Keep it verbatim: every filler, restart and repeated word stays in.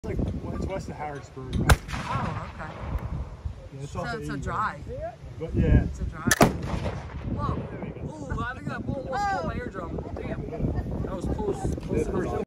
Like, well, it's west of Harrisburg. Right? Oh, okay. Yeah, it's So it's a drive. But yeah. It's a drive. Whoa. Ooh, I think that ball almost caught my eardrum. Damn. That was close. close to the